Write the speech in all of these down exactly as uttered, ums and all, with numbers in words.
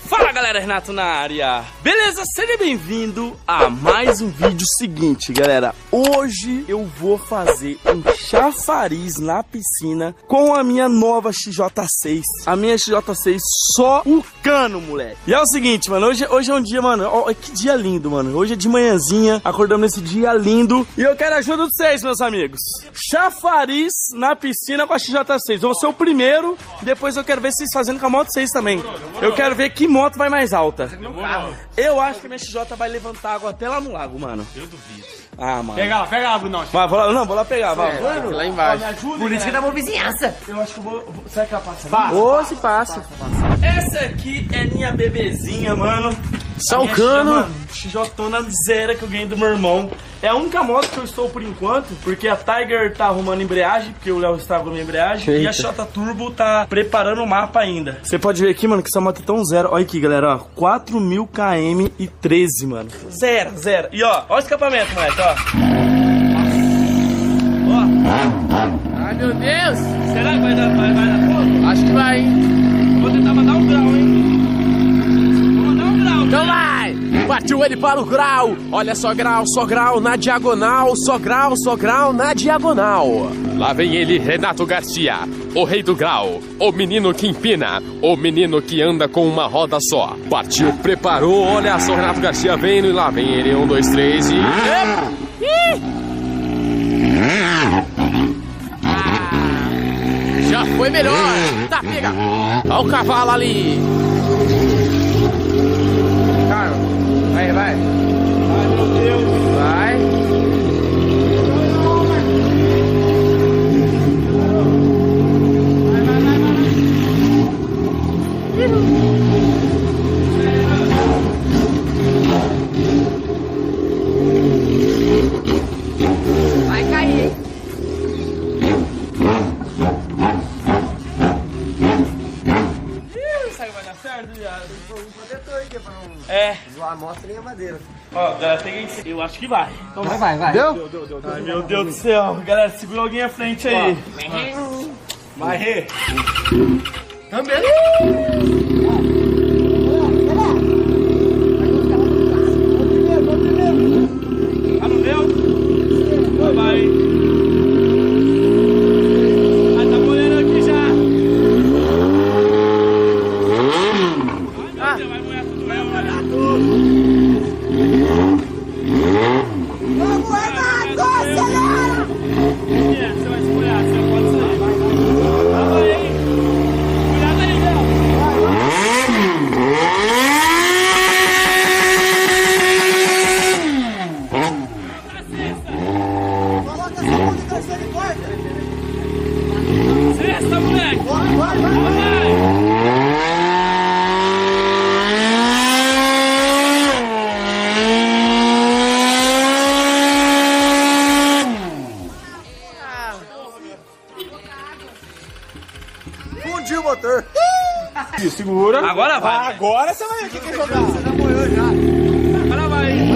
Fala galera, Renato na área. Beleza? Seja bem-vindo a mais um vídeo seguinte, galera. Hoje eu vou fazer um chafariz na piscina com a minha nova X J seis. A minha X J seis só o cano, moleque. E é o seguinte, mano, hoje, hoje é um dia, mano, ó, que dia lindo, mano. Hoje é de manhãzinha, acordamos nesse dia lindo. E eu quero a ajuda de vocês, meus amigos. Chafariz na piscina com a X J seis. Eu vou ser o primeiro, depois eu quero ver vocês fazendo com a Moto seis também. Eu quero ver que moto vai mais alta. Eu acho que a minha X J vai levantar água até lá no lago, mano. Eu duvido. Ah, mano. Pega lá, pega lá, Brunão. Vai, vou lá, não, vou lá pegar, vai. É, mano, lá embaixo. Ajuda, por isso que dá uma vizinhança. Eu acho que eu vou... vou será que ela passa? Passa. Ô, se passa. Essa aqui é minha bebezinha, mano. Só o cano. X J zero que eu ganhei do meu irmão. É a única moto que eu estou por enquanto, porque a Tiger tá arrumando embreagem, porque o Léo estragou minha embreagem. Eita. E a X Turbo tá preparando o mapa ainda. Você pode ver aqui, mano, que essa moto é tão zero. Olha aqui, galera, ó. quatro mil quilômetros e treze, mano. Zero, zero. E ó, ó o escapamento, moleque, ó. Ó. Ai, meu Deus. Será que vai dar, vai, vai dar fogo? Acho que vai, hein. Vou tentar mandar um grau, hein. Vou mandar um grau. Então vai. Partiu ele para o grau. Olha só grau, só grau na diagonal. Só grau, só grau na diagonal. Lá vem ele, Renato Garcia, o rei do grau, o menino que empina, o menino que anda com uma roda só. Partiu, preparou, olha só, Renato Garcia vendo e lá vem ele, um, dois, três e... Epa! Ih! Ah, já foi melhor. Tá, pega. Olha o cavalo ali. Cara, vai, vai. Ai, meu Deus. Vai. Vai cair, hein? Isso aí vai dar certo, viado. É. Zoar a moto nem a madeira. Ó, galera, peguei isso. Eu acho que vai. Então, Vai, vai, vai. Deu? Deu, deu, deu, deu. Ai, meu Deus do céu. Galera, segura alguém à frente aí. Vai, Rê. Também. Ah, não deu? Vai, vai. Ah, tá molhando aqui já. Ai, meu Deus, vai molhar tudo eu, olha. Vamos, Renato, acelera! Você vai se molhar, você pode sair. Vai, vai aí. Cuidado aí, Léo. Coloca essa mão de terceira e quarta. Sexta, moleque. Vai, vai, vai. Vai. Fundiu o motor. Segura. Agora vai. Agora você vai ver o que quer jogar. Você já moeu já. Agora vai.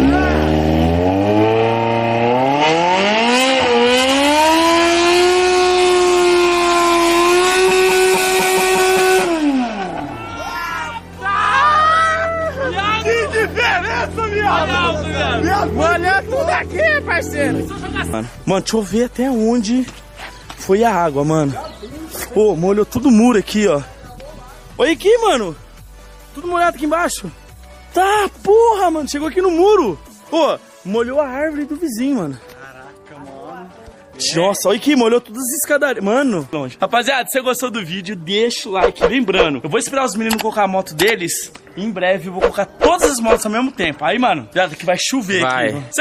Que diferença, viado. Olha tudo aqui, parceiro. Mano, mano, deixa eu ver até onde foi a água, mano. Pô, molhou tudo o muro aqui, ó. Olha aqui, mano. Tudo molhado aqui embaixo. Tá, porra, mano. Chegou aqui no muro. Pô, molhou a árvore do vizinho, mano. Caraca, mano. Nossa, olha aqui, molhou todas as escadarias. Mano, longe. Rapaziada, se você gostou do vídeo, deixa o like. Lembrando, eu vou esperar os meninos colocar a moto deles. E em breve eu vou colocar todas as motos ao mesmo tempo. Aí, mano, que vai chover Vai. aqui.